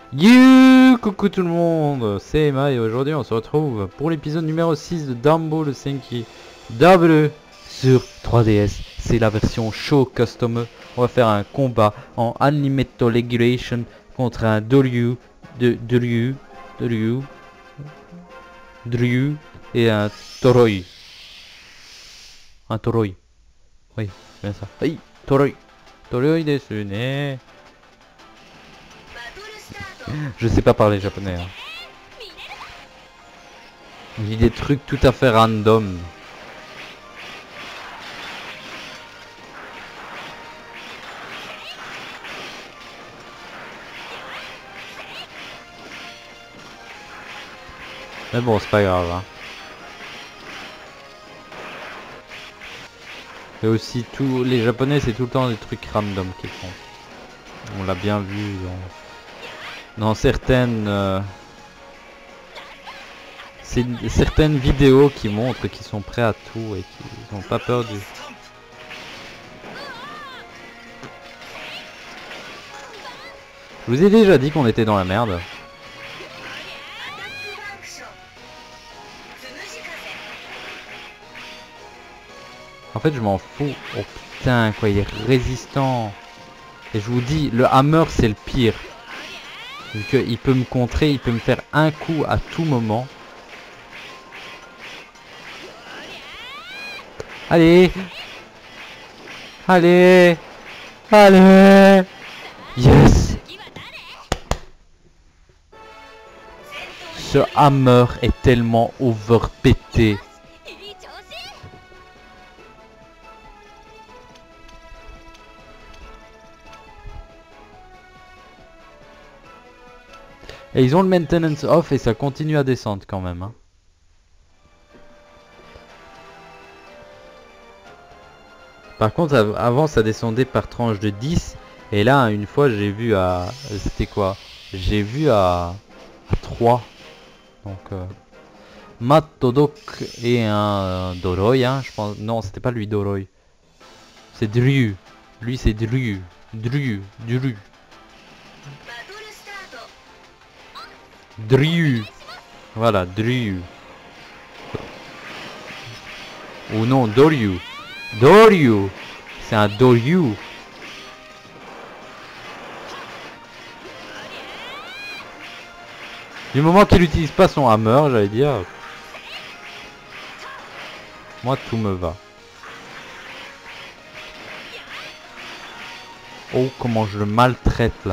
Coucou tout le monde, c'est Emma et aujourd'hui on se retrouve pour l'épisode numéro 6 de Dumbo le Senki W sur 3DS. C'est la version Show Custom. On va faire un combat en Unlimited Regulation contre un Doryu et un Toroi. Un Toroi. Oui, c'est bien ça. Oui, Toroi. Toroi desu ne. Je sais pas parler japonais. Hein. Je dis des trucs tout à fait random. Mais bon, c'est pas grave. Hein. Et aussi, tous les japonais, c'est tout le temps des trucs random qu'ils font. On l'a bien vu dans certaines certaines vidéos qui montrent qu'ils sont prêts à tout et qu'ils n'ont pas peur du... Je vous ai déjà dit qu'on était dans la merde. En fait je m'en fous. Oh putain quoi, il est résistant. Et je vous dis, le hammer c'est le pire. Vu qu'il peut me contrer, il peut me faire un coup à tout moment. Allez. Allez. Allez. Yes. Ce hammer est tellement overpété. Et ils ont le maintenance off et ça continue à descendre quand même. Hein. Par contre avant ça descendait par tranche de 10. Et là une fois j'ai vu à... C'était quoi? J'ai vu à 3. Donc Matt Todok et un Doroi. Hein, je pense... Non c'était pas lui Doroi. C'est Dryu. Lui c'est Dryu. Dryu. Voilà, Dryu. Ou non, Doryu. C'est un Doryu. Du moment qu'il n'utilise pas son hammer, j'allais dire. Moi, tout me va. Oh, comment je le maltraite là.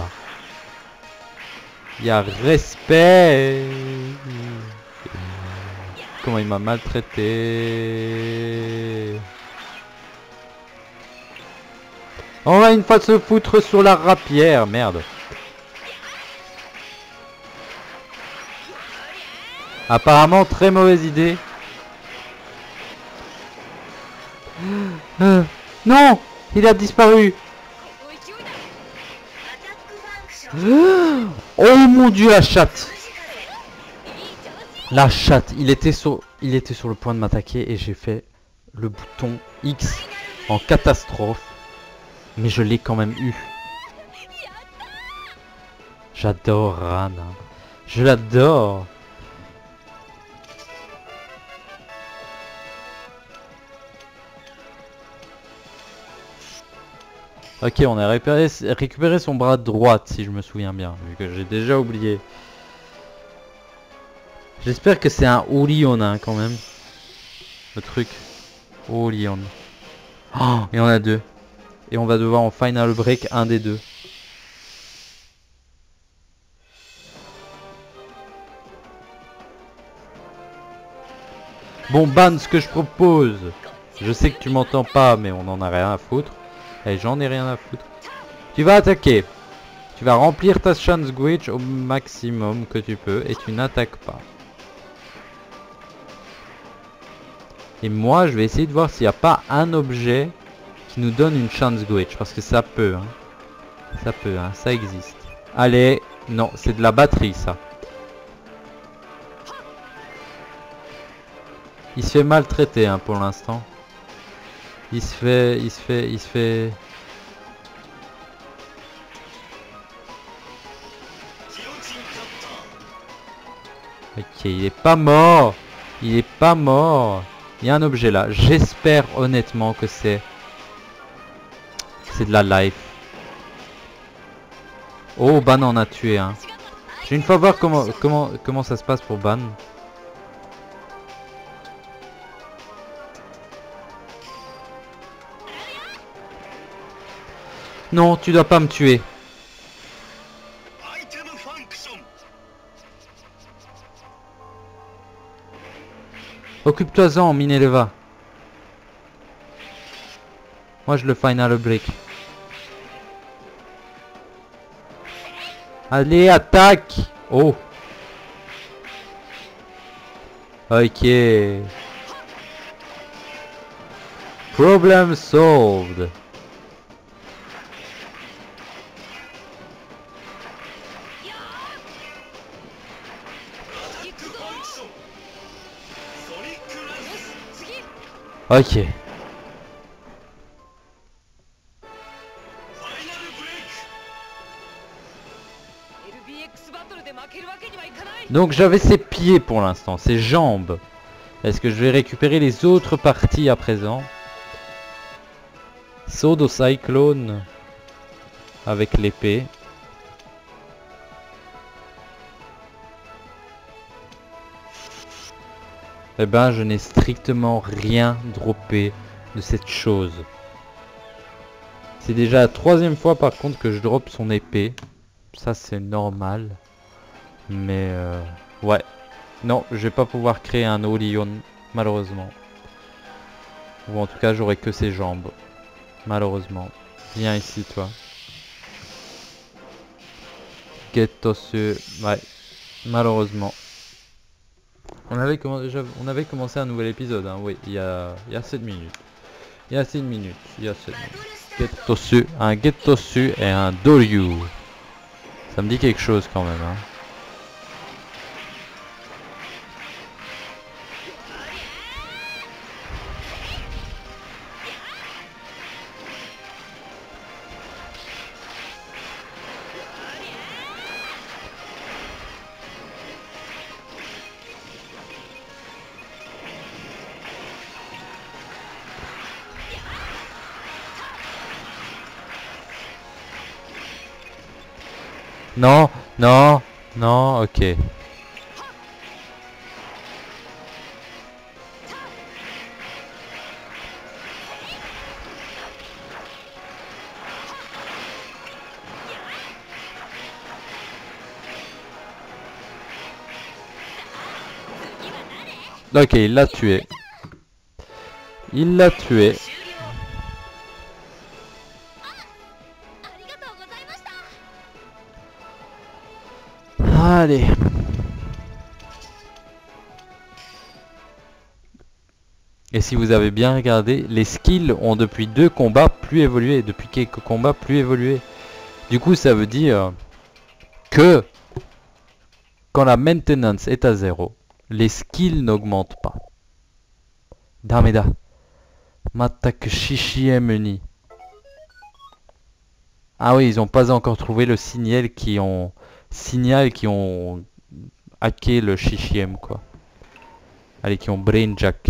Il y a respect. Comment il m'a maltraité. On va une fois se foutre sur la rapière, merde. Apparemment très mauvaise idée. Non, il a disparu. Oh mon dieu, la chatte. La chatte, il était sur le point de m'attaquer et j'ai fait le bouton X en catastrophe. Mais je l'ai quand même eu. J'adore Rana. Je l'adore. Ok, on a récupéré son bras de droite, si je me souviens bien, vu que j'ai déjà oublié. J'espère que c'est un Orion hein, quand même. Le truc. Orion. Oh, il y en a deux. Et on va devoir en final break un des deux. Bon Ban, ce que je propose. Je sais que tu m'entends pas, mais on en a rien à foutre. Et j'en ai rien à foutre. Tu vas attaquer. Tu vas remplir ta chance glitch au maximum que tu peux et tu n'attaques pas. Et moi je vais essayer de voir s'il n'y a pas un objet qui nous donne une chance glitch. Parce que ça peut. Hein. Ça peut, hein. Ça existe. Allez. Non, c'est de la batterie ça. Il se fait maltraiter hein, pour l'instant. Il se fait... Ok, il est pas mort. Il est pas mort. Il y a un objet là. J'espère honnêtement que c'est de la life. Oh, Ban en a tué un. Je vais une fois voir comment ça se passe pour Ban. Non, tu dois pas me tuer. Occupe-toi-en, Mineleva. Moi, je le final break. Allez, attaque! Oh! Ok. Problem solved. Ok. Donc j'avais ses pieds pour l'instant, ses jambes. Est-ce que je vais récupérer les autres parties à présent? Sodo Cyclone avec l'épée. Eh ben, je n'ai strictement rien droppé de cette chose. C'est déjà la troisième fois par contre que je drop son épée. Ça c'est normal. Mais ouais. Non, je vais pas pouvoir créer un Olion, malheureusement. Ou en tout cas, j'aurai que ses jambes. Malheureusement. Viens ici, toi. Gettosu. Ouais. Malheureusement. On avait commencé un nouvel épisode, hein. Oui, il y a 7 minutes. Il y a 7 minutes. Gettosu. Un Gettosu et un Doryu. Ça me dit quelque chose quand même, hein. Non, non, non, ok. Ok, il l'a tué. Il l'a tué. Allez. Et si vous avez bien regardé, les skills ont depuis 2 combats plus évolué. Depuis quelques combats plus évolué. Du coup, ça veut dire que quand la maintenance est à 0, les skills n'augmentent pas. Dameda. Matak Shishieme ni. Ah oui, ils ont pas encore trouvé le signal qui ont hacké le Shishiem quoi. Allez, qui ont brainjack.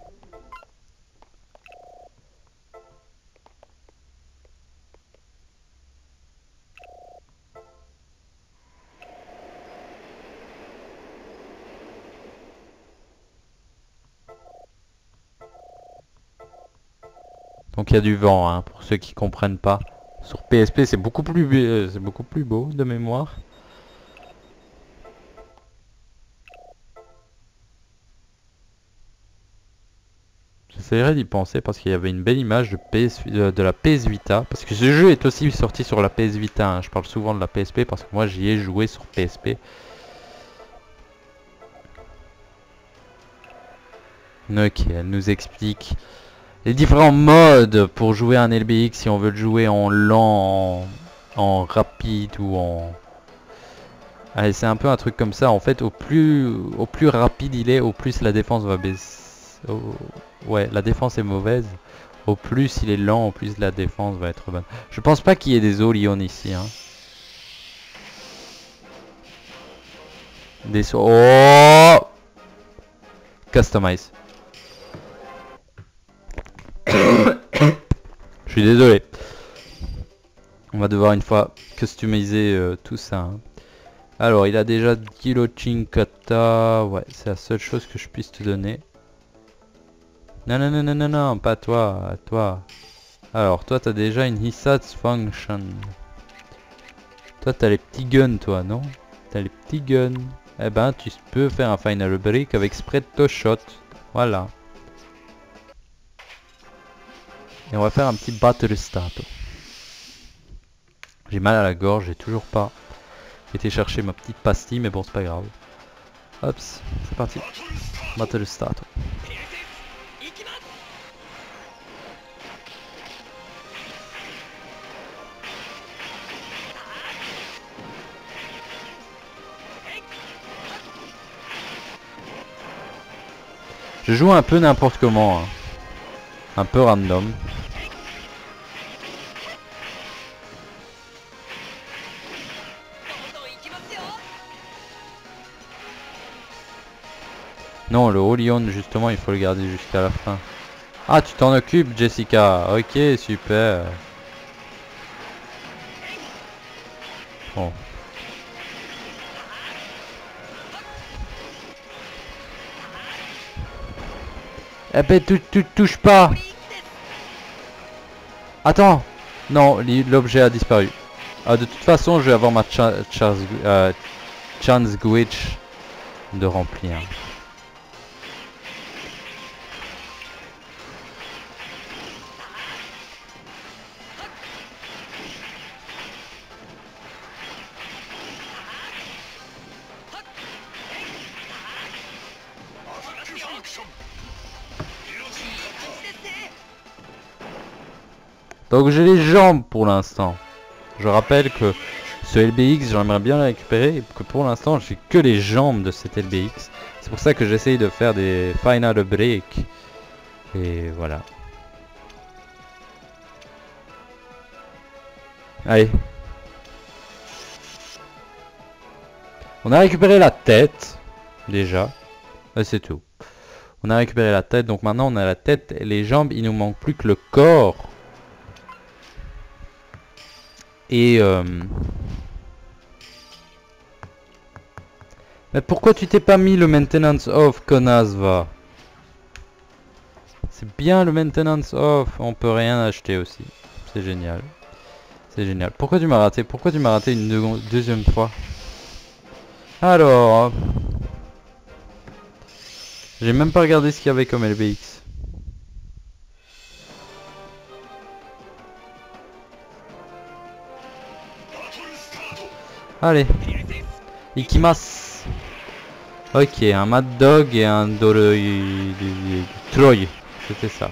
Donc il y a du vent, hein, pour ceux qui comprennent pas. Sur PSP, c'est beaucoup plus beau de mémoire. J'essaierai d'y penser parce qu'il y avait une belle image de la PS Vita. Parce que ce jeu est aussi sorti sur la PS Vita. Hein. Je parle souvent de la PSP parce que moi j'y ai joué sur PSP. Ok, elle nous explique les différents modes pour jouer un LBX si on veut le jouer en lent, en rapide ou en... Allez, c'est un peu un truc comme ça. En fait, au plus rapide il est, au plus la défense va baisser. Ouais, la défense est mauvaise. Au plus il est lent, au plus la défense va être bonne. Je pense pas qu'il y ait des Olion ici. Hein. Oh, customize. Je suis désolé. On va devoir une fois customiser tout ça. Hein. Alors, il a déjà Gilochin Kata. Ouais, c'est la seule chose que je puisse te donner. Non, non, non, non, non, non, pas toi, toi. Alors, toi, t'as déjà une Hisatsu Function. Toi, t'as les petits guns, toi, non? T'as les petits guns. Eh ben, tu peux faire un Final Break avec Spread to Shot. Voilà. Et on va faire un petit Battle Start. J'ai mal à la gorge, j'ai toujours pas été chercher ma petite pastille, mais bon, c'est pas grave. Hop, c'est parti. Battle Start. Je joue un peu n'importe comment, hein. Un peu random. Non, le Olion, justement, il faut le garder jusqu'à la fin. Ah, tu t'en occupes, Jessica. Ok, super. Bon. Eh ben, tu touches pas. Attends. Non, l'objet a disparu. Ah, de toute façon, je vais avoir ma chance glitch de remplir. Donc j'ai les jambes pour l'instant. Je rappelle que ce LBX, j'aimerais bien le récupérer, et que pour l'instant j'ai que les jambes de cet LBX. C'est pour ça que j'essaye de faire des final break. Et voilà. Allez. On a récupéré la tête, déjà. Et c'est tout. On a récupéré la tête, donc maintenant on a la tête et les jambes, il nous manque plus que le corps. Et mais pourquoi tu t'es pas mis le maintenance off, Konasva? C'est bien le maintenance off, on peut rien acheter aussi. C'est génial. C'est génial. Pourquoi tu m'as raté? Pourquoi tu m'as raté une deuxième fois? Alors... J'ai même pas regardé ce qu'il y avait comme LBX. Allez. Ikimasu. Ok, un Mad Dog et un Troy. C'était ça.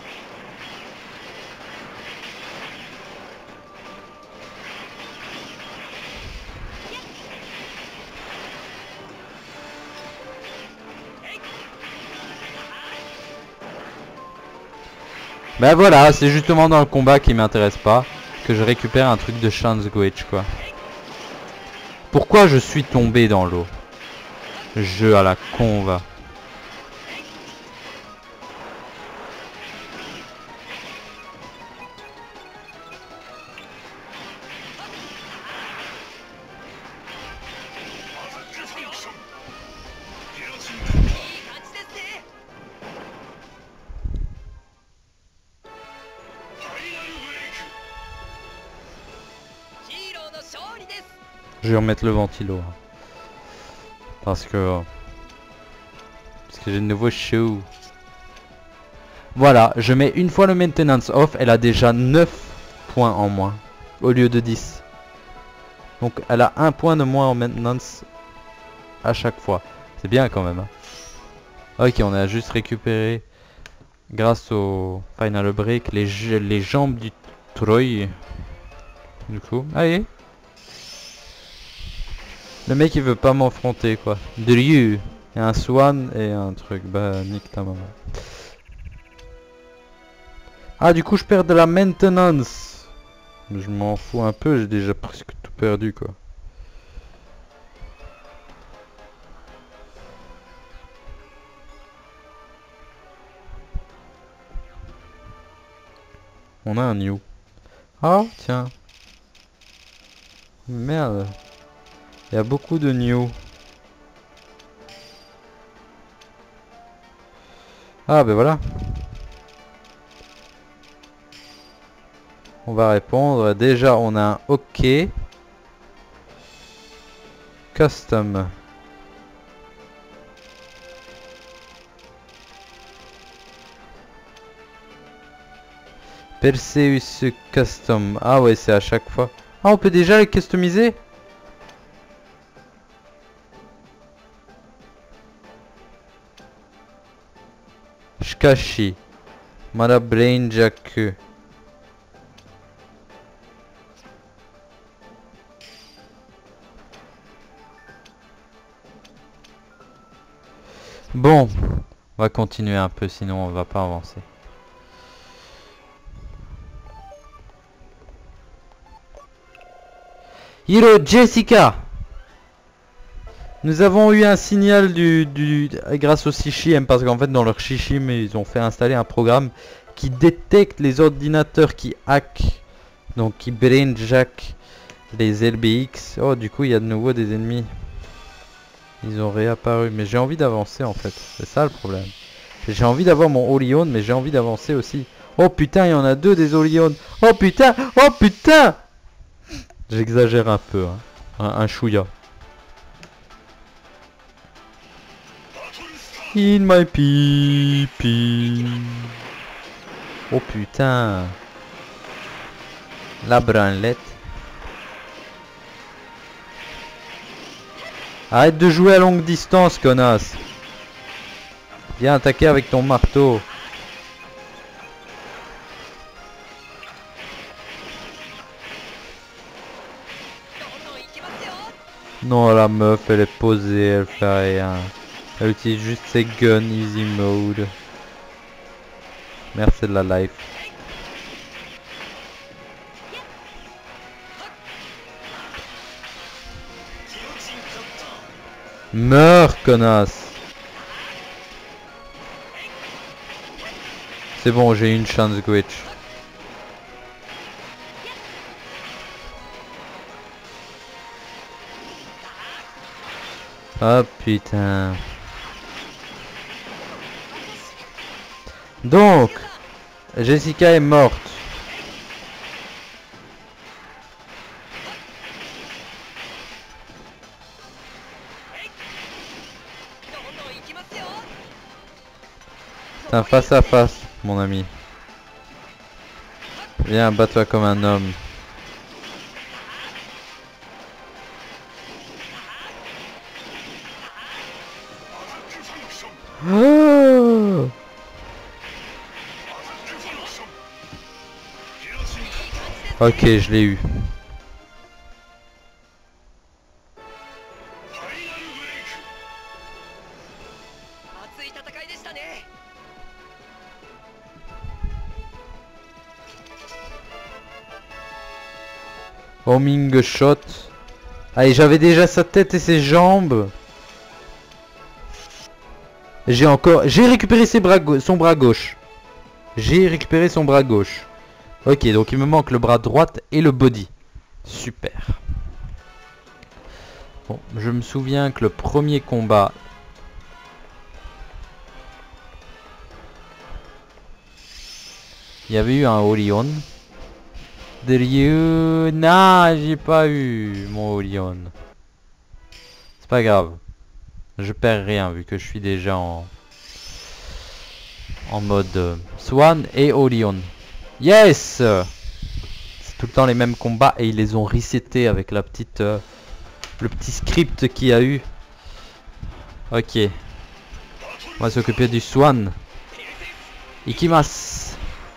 Ben voilà, c'est justement dans le combat qui m'intéresse pas que je récupère un truc de chance glitch, quoi. Pourquoi je suis tombé dans l'eau? Jeu à la con, va. Je vais remettre le ventilo. Parce que j'ai de nouveau chaud. Voilà, je mets une fois le maintenance off, elle a déjà 9 points en moins. Au lieu de 10. Donc elle a 1 point de moins en maintenance à chaque fois. C'est bien quand même. Hein. Ok, on a juste récupéré, grâce au final break, les jambes du Troy. Du coup, allez. Le mec il veut pas m'affronter quoi. Dryu et un Swan et un truc. Bah nique ta maman. Ah du coup je perds de la maintenance. Je m'en fous un peu, j'ai déjà presque tout perdu quoi. On a un new. Oh, tiens. Merde. Il y a beaucoup de new. Ah, ben voilà. On va répondre. Déjà, on a un OK. Custom. Perseus Custom. Ah ouais, c'est à chaque fois. Ah, on peut déjà les customiser? Shikashi. Mara Brain Jaku. Bon, on va continuer un peu, sinon on va pas avancer. Hiro Jessica. Nous avons eu un signal grâce au Shishim, parce qu'en fait dans leur Shishim ils ont fait installer un programme qui détecte les ordinateurs qui hack, donc qui brainjack les LBX. Oh, du coup il y a de nouveau des ennemis. Ils ont réapparu, mais j'ai envie d'avancer en fait, c'est ça le problème. J'ai envie d'avoir mon Olion, mais j'ai envie d'avancer aussi. Oh putain, il y en a deux des Olion. Oh putain, oh putain. J'exagère un peu, hein. Un chouïa. In my pee. Oh putain. La branlette. Arrête de jouer à longue distance, connasse. Viens attaquer avec ton marteau. Non, la meuf, elle est posée, elle fait rien. Elle utilise juste ses guns easy mode. Merci de la life. Meurs, connasse. C'est bon, j'ai une chance glitch. Oh putain. Donc, Jessica est morte. C'est un face à face, mon ami. Viens, bats-toi comme un homme. Oh, ok, je l'ai eu. Homing shot. Allez, j'avais déjà sa tête et ses jambes. J'ai récupéré son bras gauche. J'ai récupéré son bras gauche. Ok, donc il me manque le bras droit et le body. Super. Bon, je me souviens que le premier combat... Il y avait eu un Olion. Non, j'ai pas eu mon Olion. C'est pas grave. Je perds rien vu que je suis déjà en mode Swan et Olion. Yes. C'est tout le temps les mêmes combats et ils les ont resetés avec la petite le petit script qu'il y a eu. Ok. On va s'occuper du Swan. Ikimasu.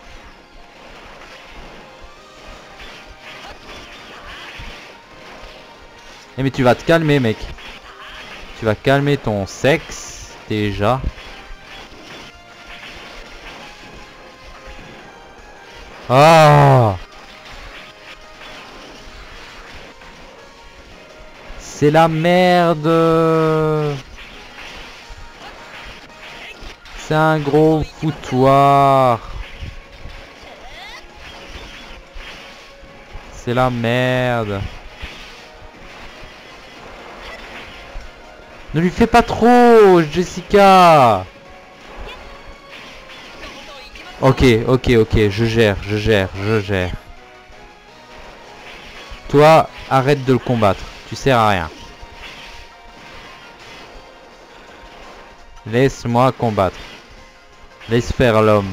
Eh mais tu vas te calmer, mec. Tu vas calmer ton sexe déjà. Ah, c'est la merde. C'est un gros foutoir. c'est la merde. Ne lui fais pas trop, Jessica. Ok, je gère. Toi, arrête de le combattre. Tu sers à rien. Laisse-moi combattre. Laisse faire l'homme.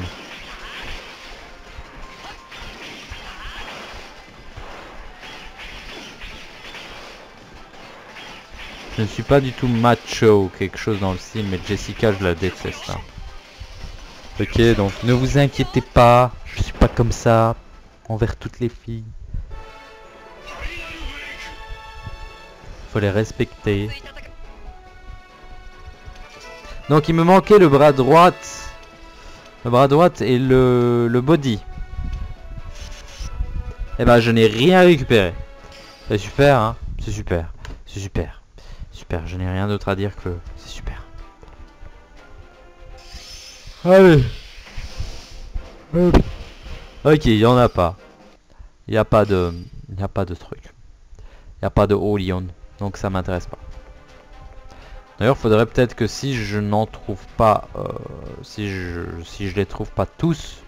Je ne suis pas du tout macho ou quelque chose dans le style, mais Jessica, je la déteste. Hein. Ok, donc ne vous inquiétez pas, je suis pas comme ça envers toutes les filles. Faut les respecter. Donc il me manquait le bras droit. Le bras droit et le body. Et ben je n'ai rien récupéré. C'est super, hein. C'est super. C'est super. Super, je n'ai rien d'autre à dire que c'est super. Allez. Ok, il y en a pas. Il n'y a pas de truc. Il n'y a pas de Olion. Donc ça m'intéresse pas. D'ailleurs, faudrait peut-être que si je n'en trouve pas, si je les trouve pas tous,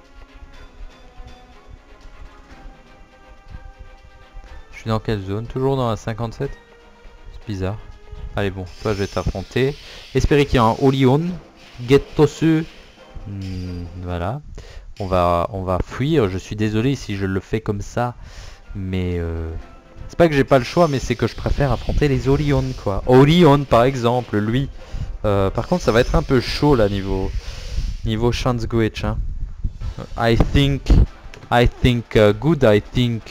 je suis dans quelle zone? Toujours dans la 57? C'est bizarre. Allez bon, toi je vais t'affronter. Espérez qu'il y a un Olion. Gettosu. Voilà. On va fuir. Je suis désolé si je le fais comme ça, mais c'est pas que j'ai pas le choix, mais c'est que je préfère affronter les Olion quoi. Olion par exemple, lui. Par contre, ça va être un peu chaud là niveau chance glitch. Hein. I think good. I think.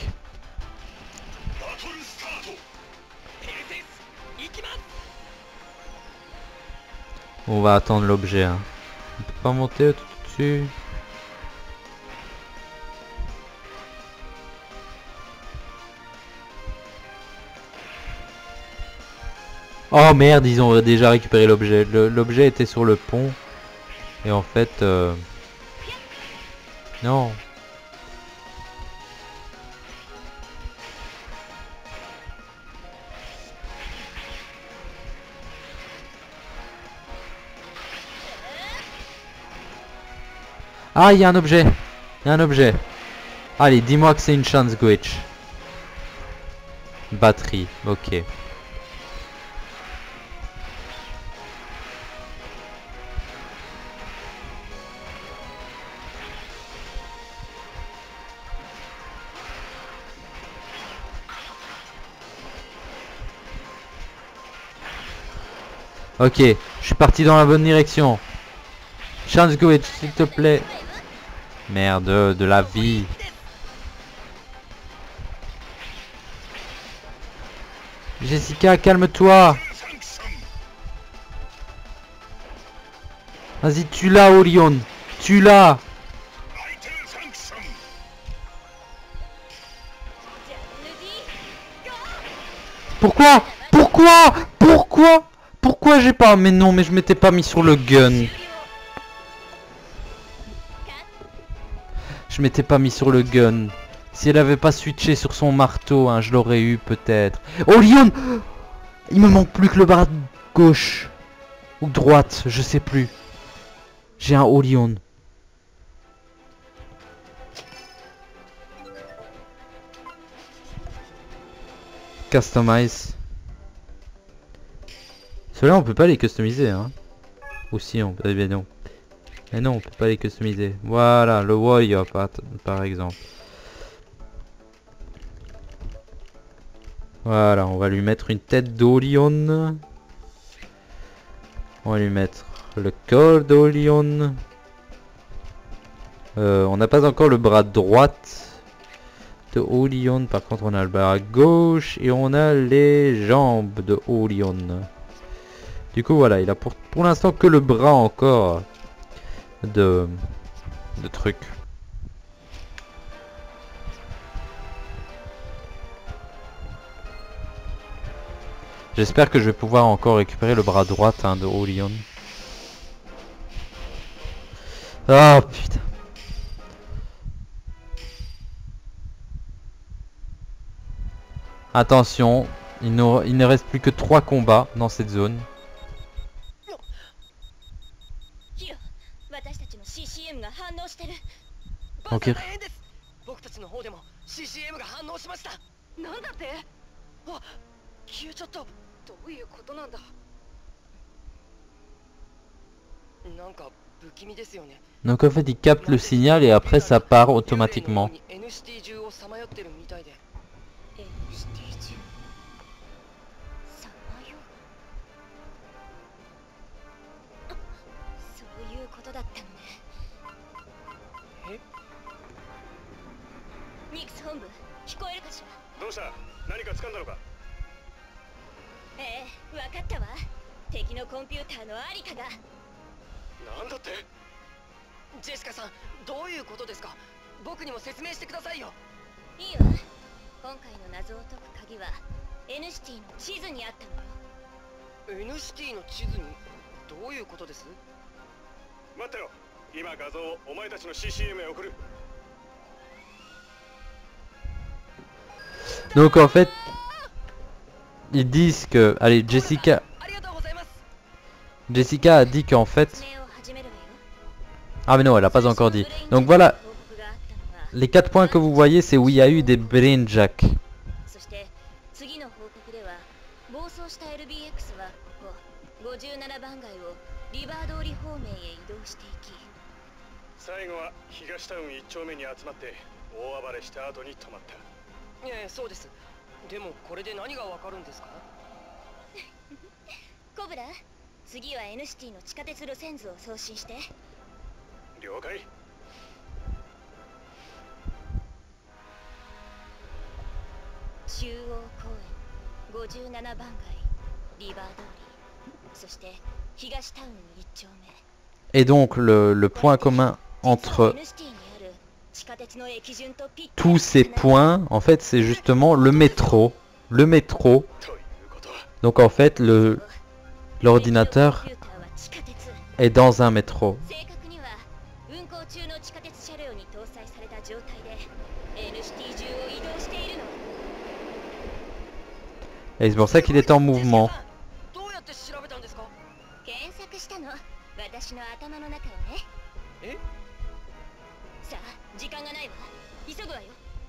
On va attendre l'objet. Hein. On peut pas monter tout dessus. Oh merde, ils ont déjà récupéré l'objet. L'objet était sur le pont. Et en fait... Non. Ah, il y a un objet. Il y a un objet. Allez, dis-moi que c'est une chance glitch. Batterie, ok. Ok, je suis parti dans la bonne direction. Chance glitch, s'il te plaît. Merde, de la vie. Jessica, calme-toi. Vas-y, tue-la, Olion. Tue-la. Pourquoi? Pourquoi j'ai pas... Mais non, mais je m'étais pas mis sur le gun. Je m'étais pas mis sur le gun. Si elle avait pas switché sur son marteau, hein, je l'aurais eu peut-être. Oh Lion! Il me manque plus que le bras gauche. Ou droite, je sais plus. J'ai un Olion. Customize. Ceux-là on peut pas les customiser hein. Ou si on peut. Eh bien non. Mais non on peut pas les customiser. Voilà le warrior par exemple. Voilà on va lui mettre une tête d'Olion. On va lui mettre le corps d'Olion. On n'a pas encore le bras droite de Olion. Par contre on a le bras gauche et on a les jambes de Olion. Du coup voilà, il a pour l'instant que le bras encore de trucs. J'espère que je vais pouvoir encore récupérer le bras droit hein, de Olion. Oh putain. Attention, il ne reste plus que 3 combats dans cette zone. ヒロ、私たちの CCM が反応してる。 バオッケース大変です。僕たちの方でも CCM が反応しました。 なんだって？ あ、消えちゃった。 どういうことなんだ？ なんか不気味ですよね。 Donc en fait il capte le signal et après ça part automatiquement. NCT 中をさまよってるみたいで。 NCT 中。さまよう。あ、そういうことだったのね。 え？ ニクス本部、聞こえるかしら？ どうした？何か掴んだのか？ ええ、わかったわ。敵のコンピューターのアリカが。 なんだって？ ジェシカさん、どういうことですか？僕にも説明してくださいよ。 いいわ。今回の謎を解く鍵は N シティの地図にあったのよ。 N シティの地図にどういうことです？ 待ってろ。今画像をお前たちの CCM へ送る。 Donc en fait ils disent que... Allez, Jessica ありがとうございます。 Jessica a dit qu'en fait... 説明を始めるわよ。 Ah mais non, elle a pas encore dit. Donc voilà, 報告があったのは les 4 points que vous voyez c'est où il y a eu des brainjacks. そして次の報告では暴走した LBX はここ57番街をリバー通り方面へ移動していき、 最後は東タウン1丁目に集まって大暴れした後に止まった。 ええ、そうです。でもこれで何がわかるんですか？ コブラ、次は N シティの地下鉄路線図を送信して。 了解。 中央公園57番街リバー通り、そして東タウン1丁目。 Et donc le point commun entre tous ces points, en fait c'est justement le métro. Le métro. ということは Donc en fait l'ordinateur est dans un métro. 正確には運行中の地下鉄車両に搭載された状態で N シティ中を移動しているの。 Et c'est pour ça qu'il est en mouvement. どうやって調べたんですか？ 検索したの、私の頭の中をね。 え？ さあ、時間がないわ。急ぐわよ。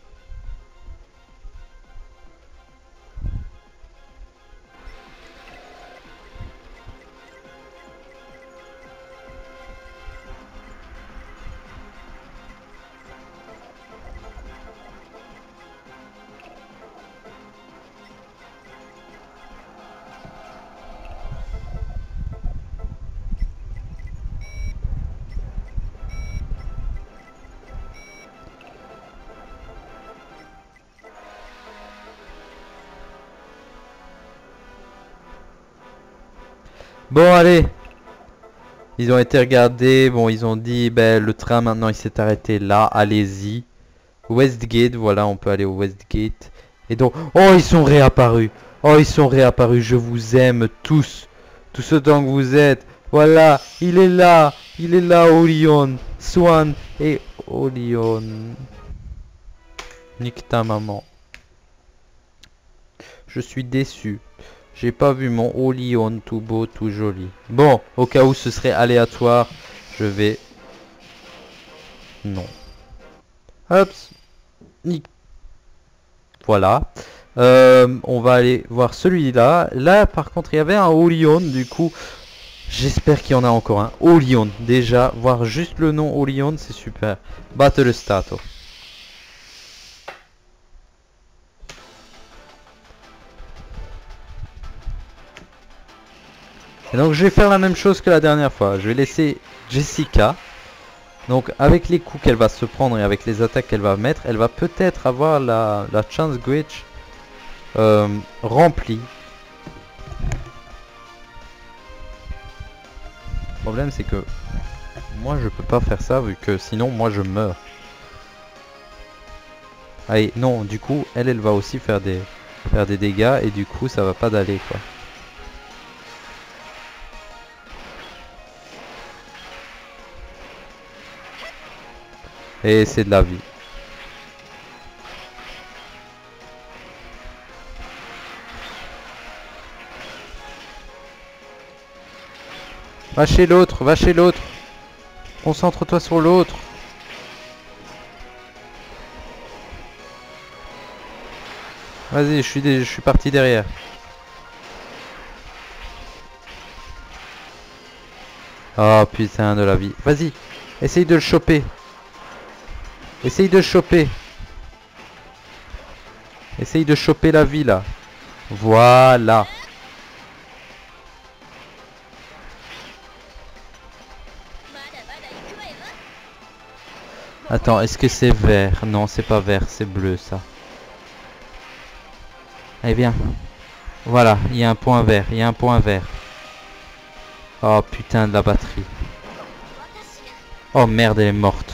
Bon allez. Ils ont été regardés, bon ils ont dit ben le train maintenant il s'est arrêté là, allez-y. Westgate, voilà on peut aller au Westgate. Et donc, oh ils sont réapparus. Oh ils sont réapparus, je vous aime tous. Tous autant que vous êtes. Voilà, il est là, Orion, Swan et Orion. Nique ta maman. Je suis déçu. J'ai pas vu mon Orion tout beau, tout joli. Bon, au cas où ce serait aléatoire, je vais... Non. Hop. Voilà. On va aller voir celui-là. Là, par contre, il y avait un Orion, du coup... J'espère qu'il y en a encore un. Orion, déjà. Voir juste le nom Orion, c'est super. Battle Stato. Et donc je vais faire la même chose que la dernière fois. Je vais laisser Jessica. Donc avec les coups qu'elle va se prendre et avec les attaques qu'elle va mettre, elle va peut-être avoir la chance glitch remplie. Le problème c'est que moi je peux pas faire ça vu que sinon moi je meurs. Allez, non, du coup elle va aussi faire des dégâts et du coup ça va pas d'aller quoi. Et c'est de la vie. Va chez l'autre, va chez l'autre. Concentre-toi sur l'autre. Vas-y, je suis parti derrière. Oh putain de la vie. Vas-y, essaye de le choper. Essaye de le choper. Essaye de choper la vie là. Voilà. Attends, est-ce que c'est vert? Non, c'est pas vert, c'est bleu ça. Allez, viens. Voilà, il y a un point vert, il y a un point vert. Oh putain de la batterie. Oh merde, elle est morte.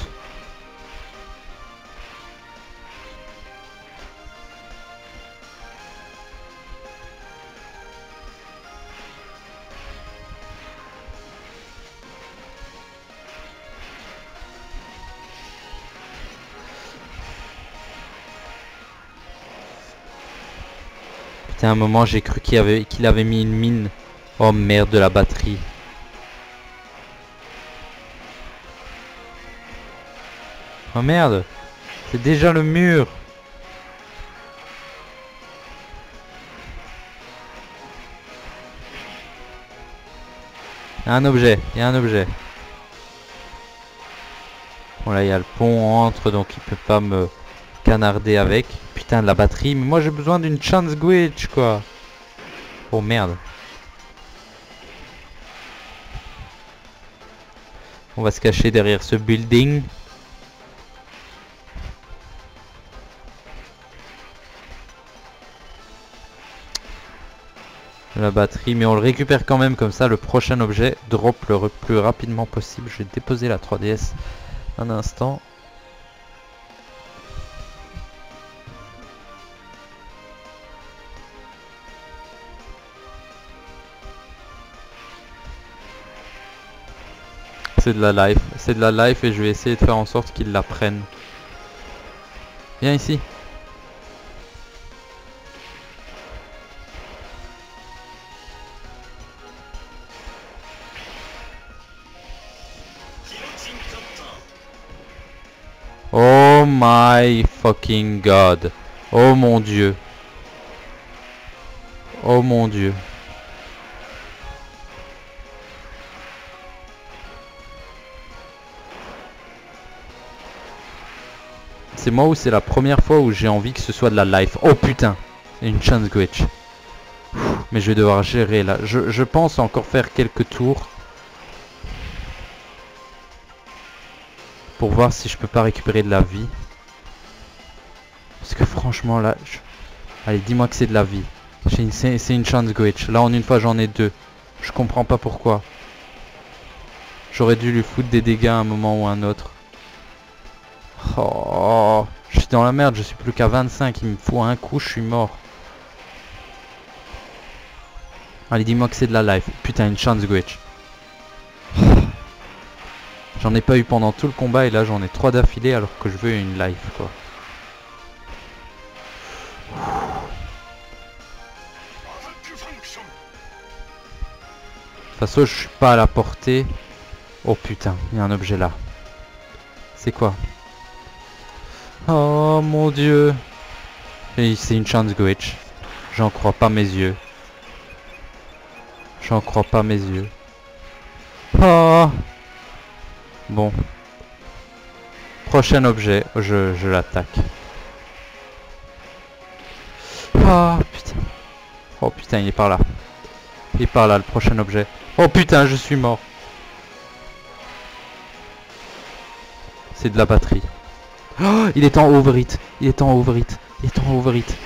Putain, à un moment j'ai cru qu'il avait mis une mine. Oh merde de la batterie. Oh merde. C'est déjà le mur. Il y a un objet, il y a un objet. Bon là il y a le pont entre donc il peut pas me canarder avec. Putain de la batterie, mais moi j'ai besoin d'une chance glitch quoi. Oh merde. On va se cacher derrière ce building. La batterie, mais on le récupère quand même comme ça. Le prochain objet drop le plus rapidement possible. Je vais déposer la 3DS un instant. C'est de la life, c'est de la life et je vais essayer de faire en sorte qu'ils la prennent. Viens ici. Oh my fucking god. Oh mon dieu. Oh mon dieu. C'est moi ou c'est la première fois où j'ai envie que ce soit de la life. Oh putain. Une chance glitch. Mais je vais devoir gérer là. Je pense encore faire quelques tours. Pour voir si je peux pas récupérer de la vie. Parce que franchement là... Allez, dis-moi que c'est de la vie. C'est une chance glitch. Là en une fois j'en ai deux. Je comprends pas pourquoi. J'aurais dû lui foutre des dégâts à un moment ou à un autre. Oh, je suis dans la merde, je suis plus qu'à 25. Il me faut un coup, je suis mort. Allez, dis-moi que c'est de la life. Putain, une chance glitch. J'en ai pas eu pendant tout le combat et là j'en ai 3 d'affilée alors que je veux une life quoi. De toute façon je suis pas à la portée. Oh putain, il y a un objet là. C'est quoi? Oh mon dieu. C'est une chance glitch. J'en crois pas mes yeux. J'en crois pas mes yeux. Oh. Bon. Prochain objet, je l'attaque. Oh putain. Oh putain, il est par là. Il est par là, le prochain objet. Oh putain, je suis mort. C'est de la batterie. Oh, il est en overheat. Il est en overheat. Il est en overheat.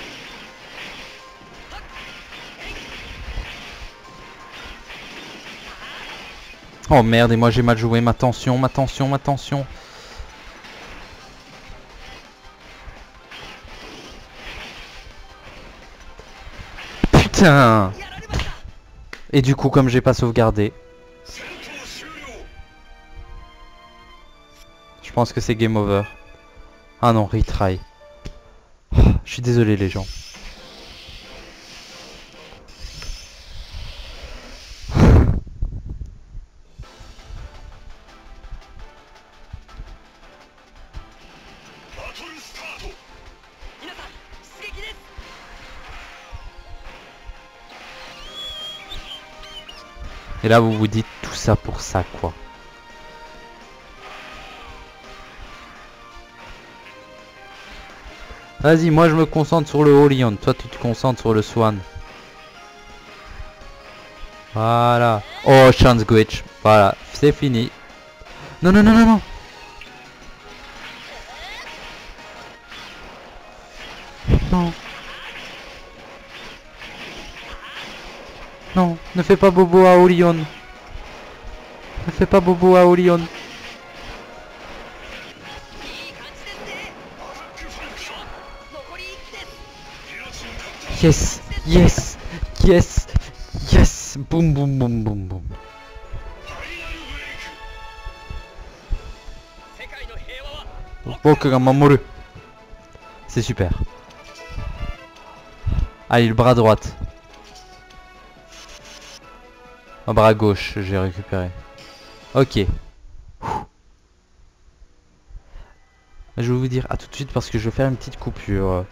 Oh merde, et moi j'ai mal joué. Ma tension, ma tension, ma tension. Putain. Et du coup, comme j'ai pas sauvegardé, je pense que c'est game over. Ah non, retry. Oh, je suis désolé les gens. Et là vous vous dites tout ça pour ça quoi. Vas-y, moi je me concentre sur le Holion, toi tu te concentres sur le Swan. Voilà. Oh, chance glitch. Voilà, c'est fini. Non, non, non, non, non. Non. Non, ne fais pas bobo à Holion. Ne fais pas bobo à Holion. Yes, yes, yes, yes. Boum, boum, boum, boum, boum. Boku ga mamoru. C'est super. Allez, le bras droite. Le bras gauche, j'ai récupéré. Ok. Je vais vous dire à tout de suite parce que je vais faire une petite coupure.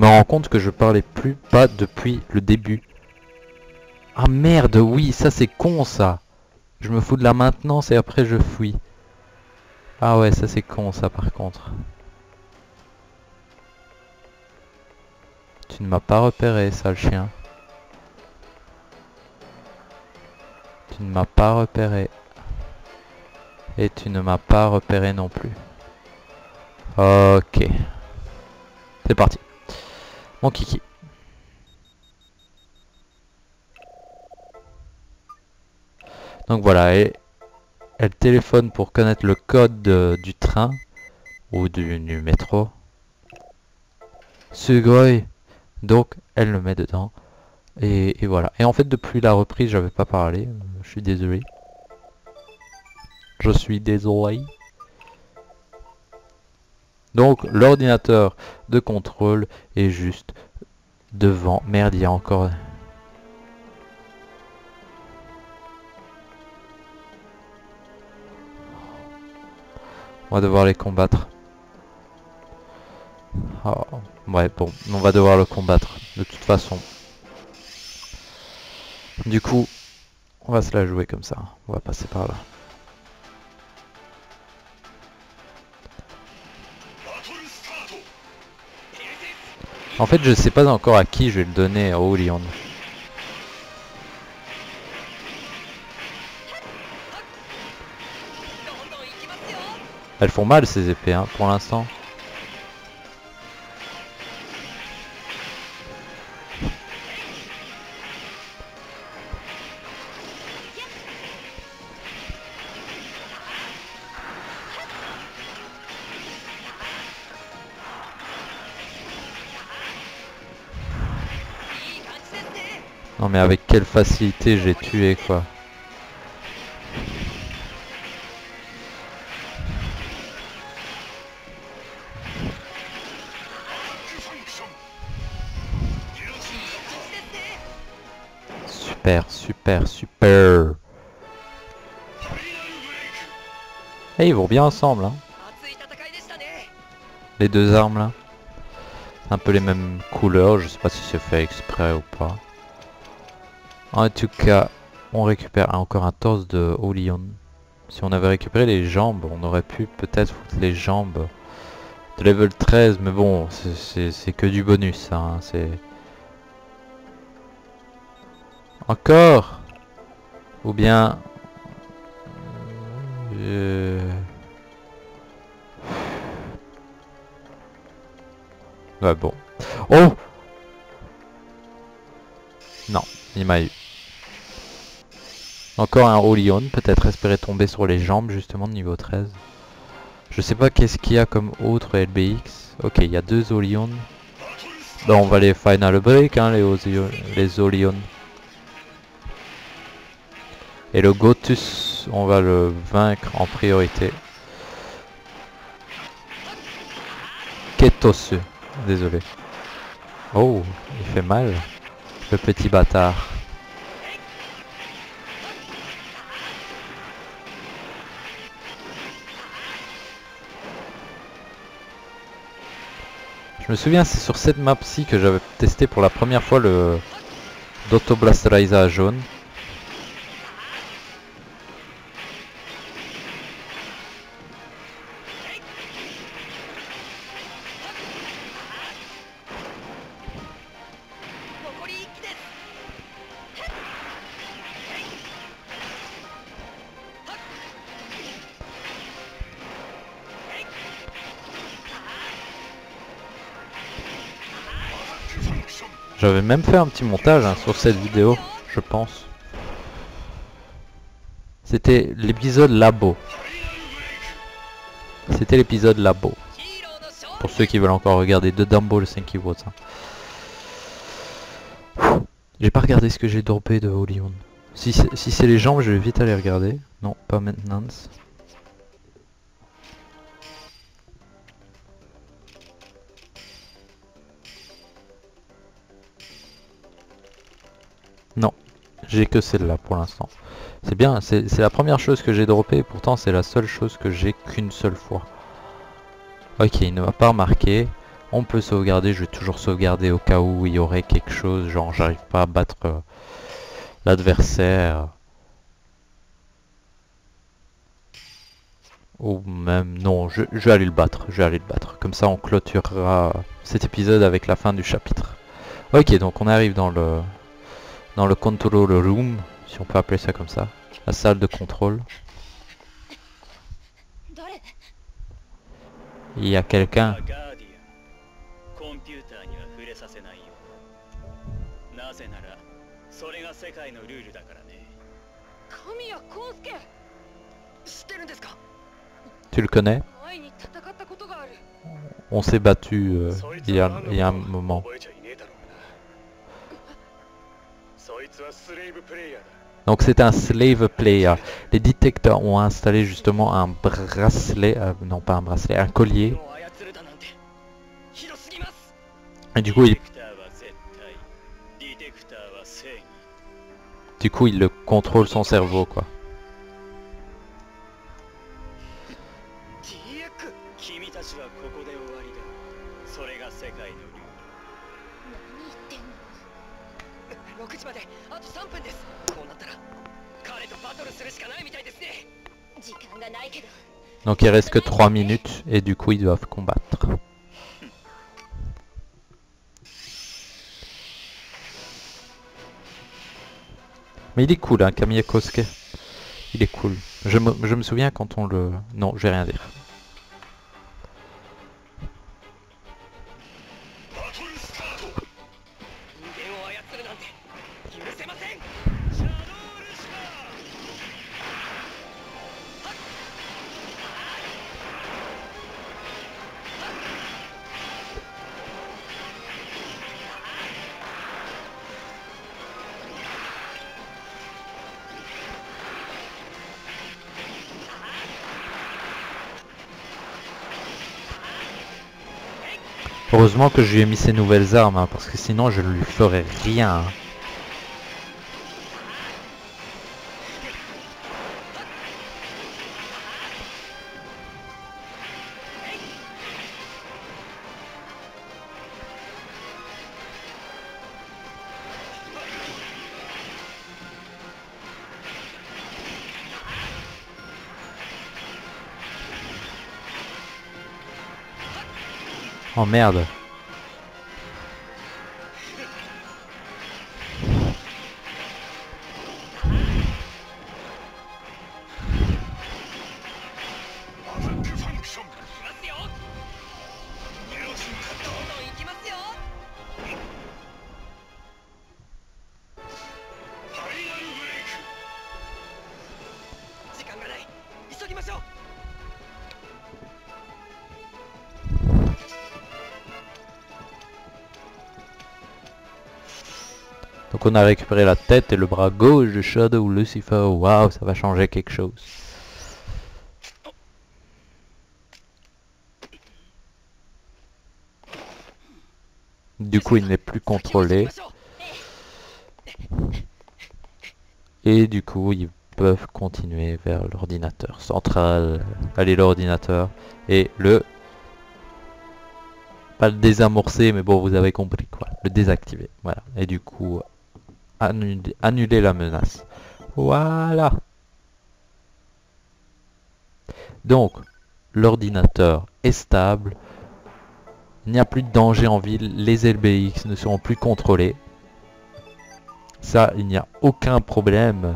rends compte que je parlais plus pas depuis le début. Ah merde, oui, ça c'est con ça. Je me fous de la maintenance et après je fuis. Ah ouais, ça c'est con ça par contre. Tu ne m'as pas repéré, sale chien. Tu ne m'as pas repéré. Et tu ne m'as pas repéré non plus. Ok. C'est parti. Mon kiki. Donc voilà, et elle téléphone pour connaître le code du train ou du métro. Sugoi. Donc elle le met dedans. Et voilà. Et en fait depuis la reprise j'avais pas parlé. Je suis désolé. Je suis désolé. Donc l'ordinateur de contrôle est juste devant. Merde, il y a encore... On va devoir les combattre. Oh, ouais, bon, on va devoir le combattre de toute façon. Du coup, on va se la jouer comme ça. On va passer par là. En fait, je sais pas encore à qui je vais le donner à Olion. Elles font mal ces épées, hein, pour l'instant. Non mais avec quelle facilité j'ai tué quoi. Super, super, super. Et ils vont bien ensemble hein. Les deux armes là. Un peu les mêmes couleurs, je sais pas si c'est fait exprès ou pas. En tout cas, on récupère encore un torse de Olion. Si on avait récupéré les jambes, on aurait pu peut-être foutre les jambes de level 13, mais bon, c'est que du bonus, hein, c'est... Encore. Ou bien... Ouais, bon. Oh! Non, il m'a eu. Encore un Olion, peut-être espérer tomber sur les jambes justement de niveau 13. Je sais pas qu'est-ce qu'il y a comme autre LBX. Ok, il y a deux Olion. Ben, on va les final break, hein, les Olion. Et le Gotus, on va le vaincre en priorité. Ketosu, désolé. Oh, il fait mal, le petit bâtard. Je me souviens, c'est sur cette map-ci que j'avais testé pour la première fois le Doto Blasterizer jaune. J'avais même fait un petit montage hein, sur cette vidéo, je pense. C'était l'épisode Labo. C'était l'épisode Labo. Pour ceux qui veulent encore regarder de Dumbo le 5 watts. Hein. J'ai pas regardé ce que j'ai droppé de Olion. Si c'est les jambes, je vais vite aller regarder. Non, pas maintenant. Non, j'ai que celle-là pour l'instant. C'est bien, c'est la première chose que j'ai droppé et pourtant c'est la seule chose que j'ai qu'une seule fois. Ok, il ne m'a pas remarqué. On peut sauvegarder, je vais toujours sauvegarder au cas où il y aurait quelque chose, genre j'arrive pas à battre l'adversaire. Ou même, non, je vais aller le battre, je vais aller le battre. Comme ça on clôturera cet épisode avec la fin du chapitre. Ok, donc on arrive dans le control room, si on peut appeler ça comme ça. La salle de contrôle. Il y a quelqu'un. コンピューターには触れさせないよ。なぜならそれが世界のルールだからね。 神谷康介、知ってるんですか？ Tu le connais? 前に戦ったことがある。 On s'est battu il y a un moment. 覚えちゃいねえだろうな。そいつはスレイブプレイヤーだ。 Donc c'est un slave player. Les détecteurs ont installé justement un bracelet, non pas un bracelet, un collier. を操るだなんてひどすぎます。 Et du coup il ディテクターは絶対、ディテクターは正義。 le contrôle son cerveau quoi. DX、 君たちはここで終わりだ。それが世界のルール。 何言ってんの。 6時まであと3分です。こうなったら彼とバトルするしかないみたいですね。 時間がないけど。 Donc il reste que 3 minutes et du coup ils doivent combattre. Mais il est cool hein, Kamiya Kosuke. Il est cool. Je me souviens quand on le... Non, je vais rien dire. バトルスタート。 人間を操るなんて許せません。 シャドウルシャ Heureusement que je lui ai mis ces nouvelles armes hein, parce que sinon je ne lui ferais rien. Hein. Oh merde. Donc on a récupéré la tête et le bras gauche de Shadow Lucifer. Waouh, ça va changer quelque chose. Du coup, il n'est plus contrôlé. Et du coup, ils peuvent continuer vers l'ordinateur central. Allez, l'ordinateur. Et le... Pas le désamorcer, mais bon, vous avez compris quoi. Le désactiver. Voilà. Et du coup, annuler la menace. Voilà. Donc, l'ordinateur est stable. Il n'y a plus de danger en ville. Les LBX ne seront plus contrôlés. Ça, il n'y a aucun problème.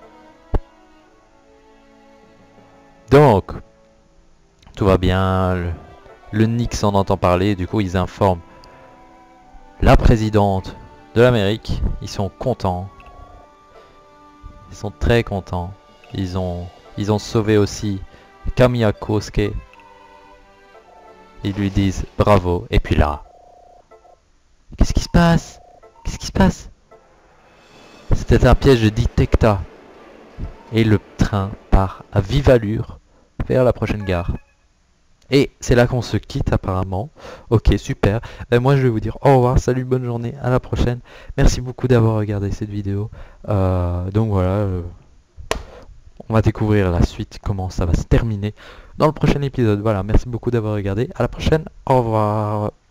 Donc, tout va bien. Le Nix en entend parler. Du coup, ils informent la présidente de l'Amérique. Ils sont contents. Ils sont très contents. Ils ont sauvé aussi Kamiya Kosuke. Ils lui disent bravo. Et puis là, qu'est-ce qui se passe? Qu'est-ce qui se passe? C'était un piège de Detecta. Et le train part à vive allure vers la prochaine gare. Et c'est là qu'on se quitte apparemment. Ok, super. Ben, moi je vais vous dire au revoir, salut, bonne journée, à la prochaine. Merci beaucoup d'avoir regardé cette vidéo. Donc voilà, on va découvrir la suite, comment ça va se terminer dans le prochain épisode. Voilà, merci beaucoup d'avoir regardé. À la prochaine, au revoir.